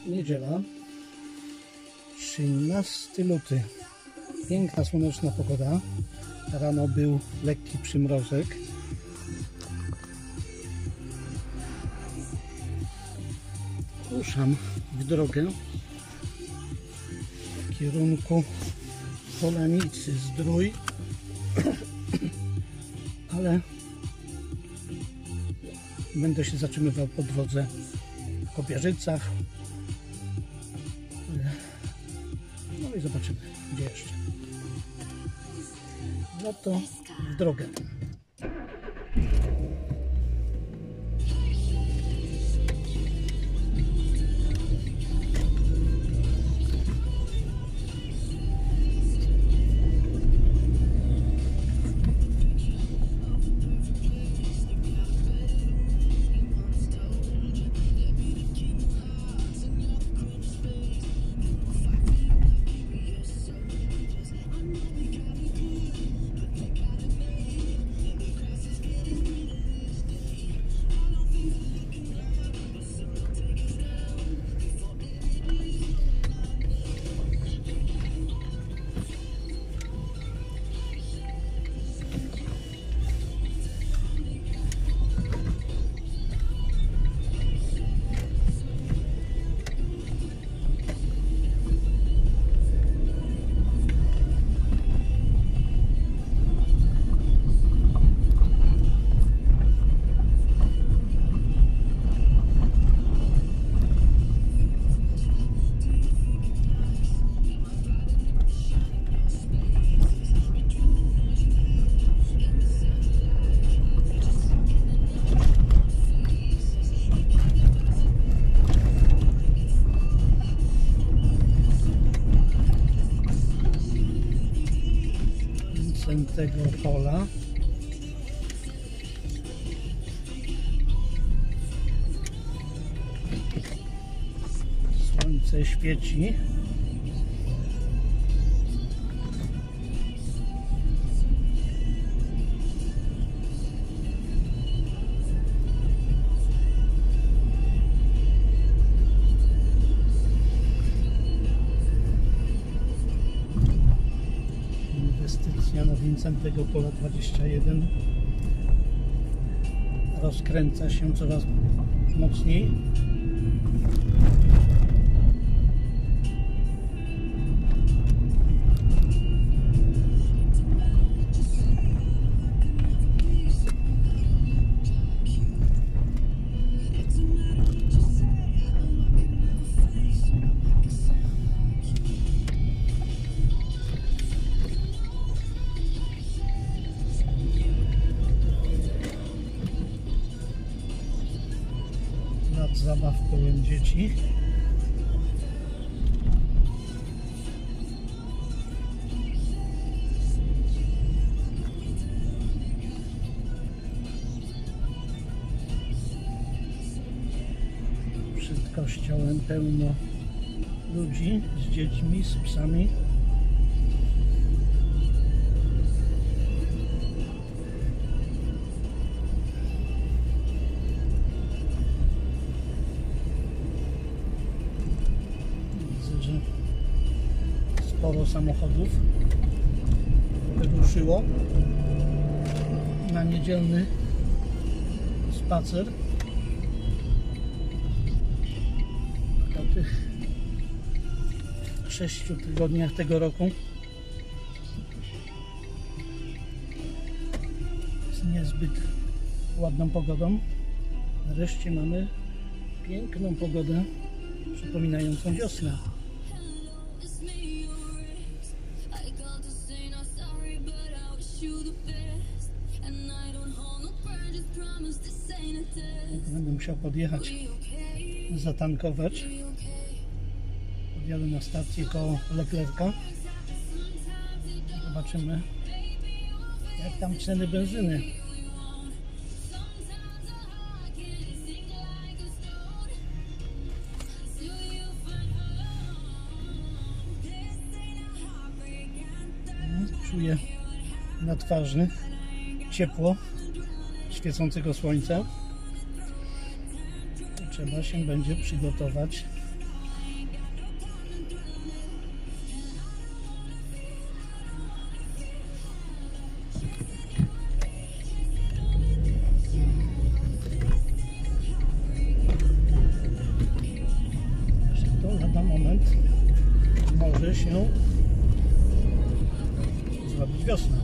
Niedziela, 13 luty. Piękna, słoneczna pogoda. Rano był lekki przymrozek. Ruszam w drogę w kierunku Polanicy Zdrój, ale będę się zatrzymywał po drodze w Kopierzycach. No i zobaczymy, gdzie jeszcze. No to w drogę. Tego pola. Słońce świeci. Inwestycja na Wincentego Pola 21 rozkręca się coraz mocniej. Zabaw pełen dzieci. Przed kościołem pełno ludzi z dziećmi, z psami. Sporo samochodów wyruszyło na niedzielny spacer. Po tych 6 tygodniach tego roku z niezbyt ładną pogodą nareszcie mamy piękną pogodę przypominającą wiosnę. Będę musiał podjechać, zatankować. Podjadę na stację koło Leclerca. Zobaczymy, jak tam ceny benzyny. Czuję na twarzy ciepło świecącego słońca. Trzeba się będzie przygotować moment może się zrobić wiosna.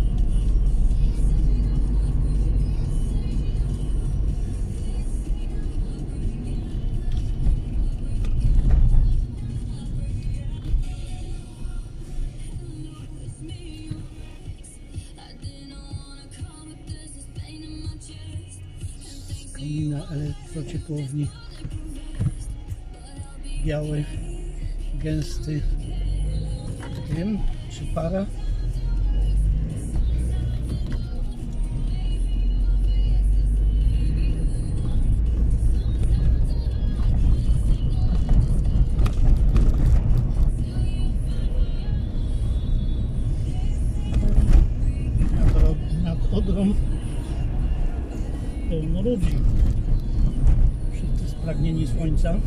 Komina elektrociepłowni, biały, gęsty dym czy para. Nad Odrą pełno ludzi. Wszyscy spragnieni słońca.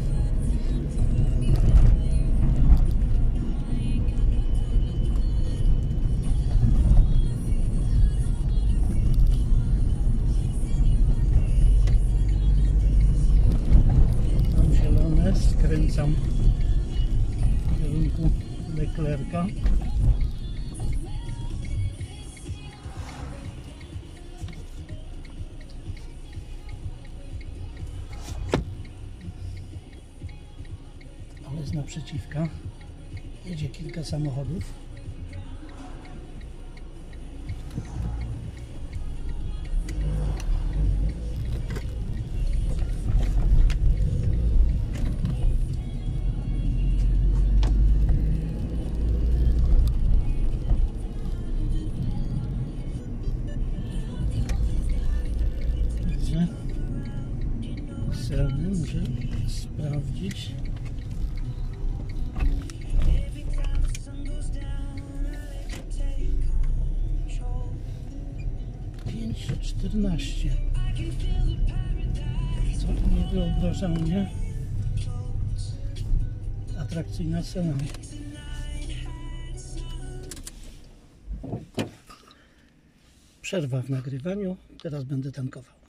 Mam zielone, skręcam w kierunku Leclerca. Ale z naprzeciwka jedzie kilka samochodów. Widzę ceny, muszę sprawdzić. 5,14. Co niewyobrażalnie atrakcyjna cena. Przerwa w nagrywaniu, teraz będę tankował.